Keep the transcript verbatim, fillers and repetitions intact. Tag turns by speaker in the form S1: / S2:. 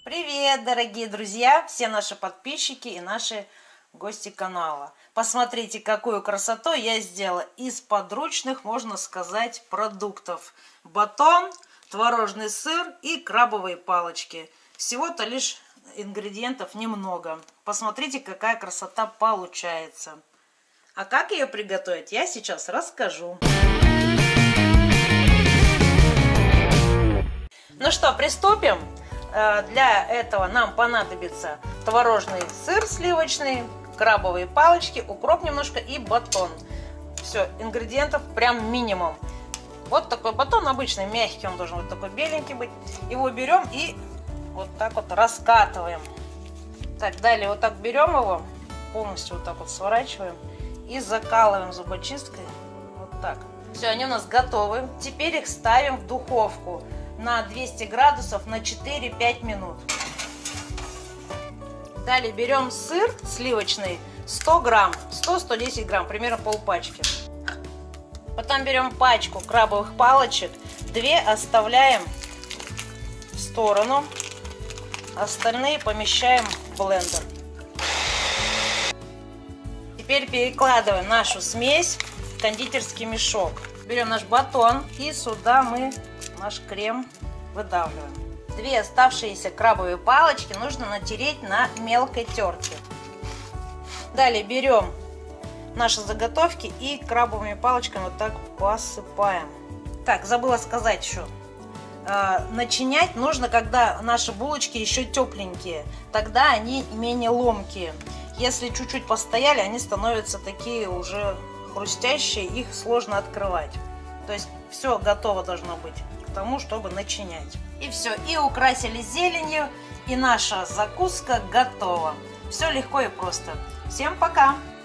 S1: Привет, дорогие друзья, все наши подписчики и наши гости канала. Посмотрите, какую красоту я сделала из подручных, можно сказать, продуктов. Батон, творожный сыр и крабовые палочки. Всего-то лишь ингредиентов немного. Посмотрите, какая красота получается. А как ее приготовить, я сейчас расскажу. Ну что, приступим? Для этого нам понадобится творожный сыр сливочный, крабовые палочки, укроп немножко и батон. Все, ингредиентов прям минимум. Вот такой батон обычный, мягкий, он должен быть такой беленький быть. Его берем и вот так вот раскатываем. Так, далее вот так берем его, полностью вот так вот сворачиваем и закалываем зубочисткой. Вот так. Все, они у нас готовы. Теперь их ставим в духовку на двести градусов на четыре-пять минут. Далее берем сыр сливочный сто грамм, сто-сто десять грамм, примерно полпачки. Потом берем пачку крабовых палочек, две оставляем в сторону, остальные помещаем в блендер. Теперь перекладываем нашу смесь в кондитерский мешок. Берем наш батон и сюда мы наш крем выдавливаем. Две оставшиеся крабовые палочки нужно натереть на мелкой терке. Далее берем наши заготовки и крабовыми палочками вот так посыпаем. Так, забыла сказать еще. Э, начинять нужно, когда наши булочки еще тепленькие. Тогда они менее ломкие. Если чуть-чуть постояли, они становятся такие уже хрустящие, их сложно открывать. То есть все готово должно быть к тому, чтобы начинять. И все, и украсили зеленью, и наша закуска готова. Все легко и просто. Всем пока!